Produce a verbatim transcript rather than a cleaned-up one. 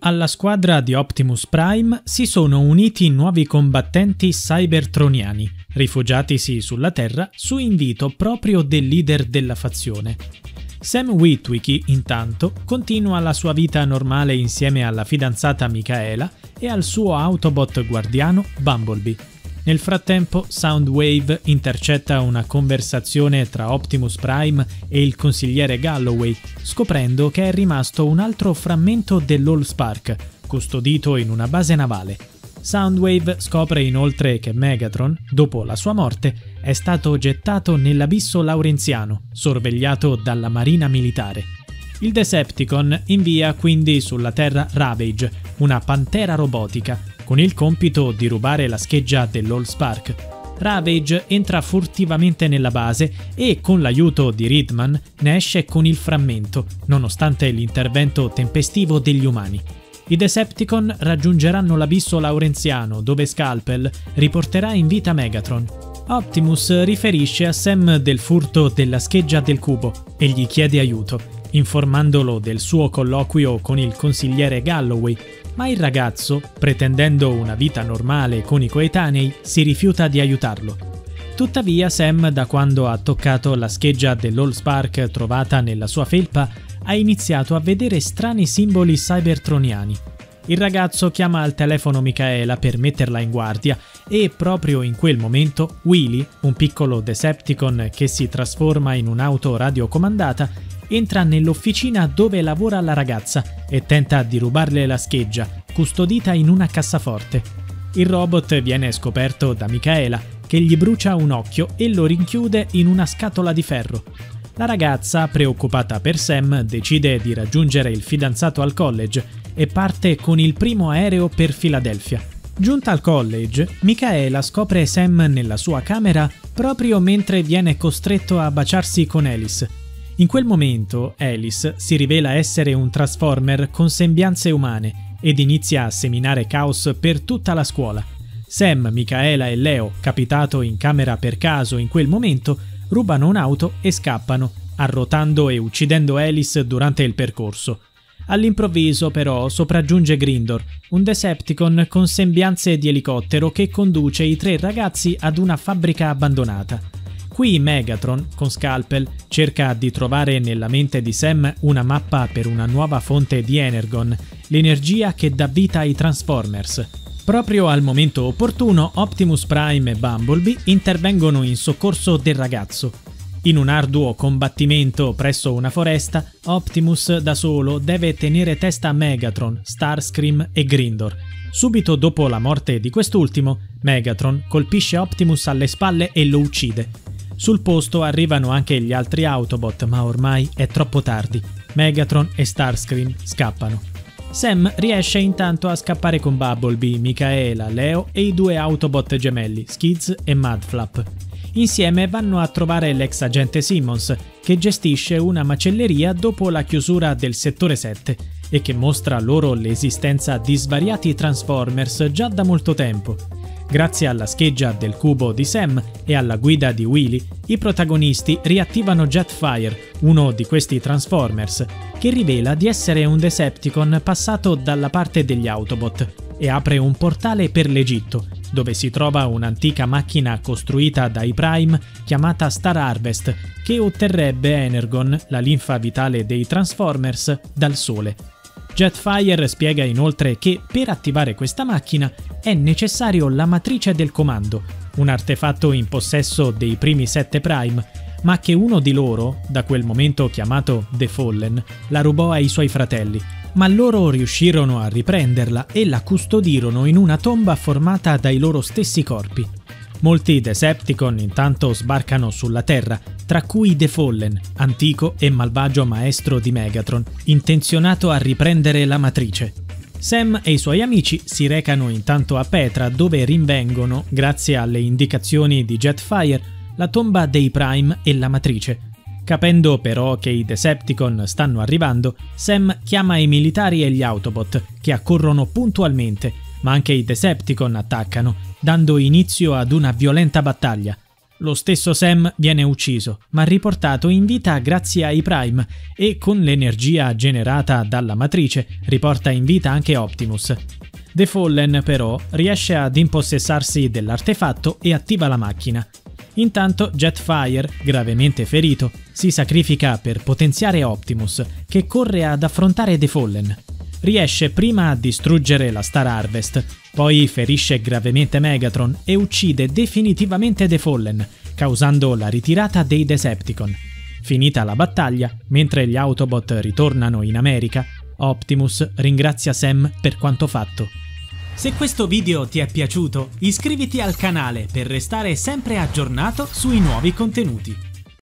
Alla squadra di Optimus Prime si sono uniti nuovi combattenti cybertroniani, rifugiatisi sulla Terra su invito proprio del leader della fazione. Sam Witwicky, intanto, continua la sua vita normale insieme alla fidanzata Michaela e al suo Autobot guardiano Bumblebee. Nel frattempo, Soundwave intercetta una conversazione tra Optimus Prime e il consigliere Galloway, scoprendo che è rimasto un altro frammento dell'Allspark, custodito in una base navale. Soundwave scopre inoltre che Megatron, dopo la sua morte, è stato gettato nell'abisso laurenziano, sorvegliato dalla marina militare. Il Decepticon invia quindi sulla Terra Ravage, una pantera robotica, con il compito di rubare la scheggia dell'Allspark. Ravage entra furtivamente nella base e, con l'aiuto di Ridman, ne esce con il frammento, nonostante l'intervento tempestivo degli umani. I Decepticon raggiungeranno l'abisso laurenziano, dove Scalpel riporterà in vita Megatron. Optimus riferisce a Sam del furto della scheggia del cubo e gli chiede aiuto, informandolo del suo colloquio con il consigliere Galloway, ma il ragazzo, pretendendo una vita normale con i coetanei, si rifiuta di aiutarlo. Tuttavia Sam, da quando ha toccato la scheggia dell'Allspark trovata nella sua felpa, ha iniziato a vedere strani simboli cybertroniani. Il ragazzo chiama al telefono Michaela per metterla in guardia e proprio in quel momento Wheelie, un piccolo Decepticon che si trasforma in un'auto radiocomandata, entra nell'officina dove lavora la ragazza e tenta di rubarle la scheggia, custodita in una cassaforte. Il robot viene scoperto da Michaela, che gli brucia un occhio e lo rinchiude in una scatola di ferro. La ragazza, preoccupata per Sam, decide di raggiungere il fidanzato al college e parte con il primo aereo per Filadelfia. Giunta al college, Michaela scopre Sam nella sua camera proprio mentre viene costretto a baciarsi con Alice. In quel momento, Alice si rivela essere un Transformer con sembianze umane ed inizia a seminare caos per tutta la scuola. Sam, Michaela e Leo, capitato in camera per caso in quel momento, rubano un'auto e scappano, arrotando e uccidendo Alice durante il percorso. All'improvviso, però, sopraggiunge Grindor, un Decepticon con sembianze di elicottero che conduce i tre ragazzi ad una fabbrica abbandonata. Qui Megatron, con Scalpel, cerca di trovare nella mente di Sam una mappa per una nuova fonte di Energon, l'energia che dà vita ai Transformers. Proprio al momento opportuno, Optimus Prime e Bumblebee intervengono in soccorso del ragazzo. In un arduo combattimento presso una foresta, Optimus da solo deve tenere testa a Megatron, Starscream e Grindor. Subito dopo la morte di quest'ultimo, Megatron colpisce Optimus alle spalle e lo uccide. Sul posto arrivano anche gli altri Autobot, ma ormai è troppo tardi. Megatron e Starscream scappano. Sam riesce intanto a scappare con Bumblebee, Michaela, Leo e i due Autobot gemelli, Skids e Mudflap. Insieme vanno a trovare l'ex agente Simmons, che gestisce una macelleria dopo la chiusura del settore sette e che mostra loro l'esistenza di svariati Transformers già da molto tempo. Grazie alla scheggia del cubo di Sam e alla guida di Wheelie, i protagonisti riattivano Jetfire, uno di questi Transformers, che rivela di essere un Decepticon passato dalla parte degli Autobot e apre un portale per l'Egitto, dove si trova un'antica macchina costruita dai Prime chiamata Star Harvest, che otterrebbe Energon, la linfa vitale dei Transformers, dal Sole. Jetfire spiega inoltre che per attivare questa macchina è necessario la matrice del comando, un artefatto in possesso dei primi sette Prime, ma che uno di loro, da quel momento chiamato The Fallen, la rubò ai suoi fratelli, ma loro riuscirono a riprenderla e la custodirono in una tomba formata dai loro stessi corpi. Molti Decepticon intanto sbarcano sulla Terra, tra cui The Fallen, antico e malvagio maestro di Megatron, intenzionato a riprendere la matrice. Sam e i suoi amici si recano intanto a Petra, dove rinvengono, grazie alle indicazioni di Jetfire, la tomba dei Prime e la matrice. Capendo però che i Decepticon stanno arrivando, Sam chiama i militari e gli Autobot, che accorrono puntualmente, ma anche i Decepticon attaccano, dando inizio ad una violenta battaglia. Lo stesso Sam viene ucciso, ma riportato in vita grazie ai Prime e con l'energia generata dalla matrice riporta in vita anche Optimus. The Fallen però riesce ad impossessarsi dell'artefatto e attiva la macchina. Intanto Jetfire, gravemente ferito, si sacrifica per potenziare Optimus, che corre ad affrontare The Fallen. Riesce prima a distruggere la Star Harvest, poi ferisce gravemente Megatron e uccide definitivamente The Fallen, causando la ritirata dei Decepticon. Finita la battaglia, mentre gli Autobot ritornano in America, Optimus ringrazia Sam per quanto fatto. Se questo video ti è piaciuto, iscriviti al canale per restare sempre aggiornato sui nuovi contenuti.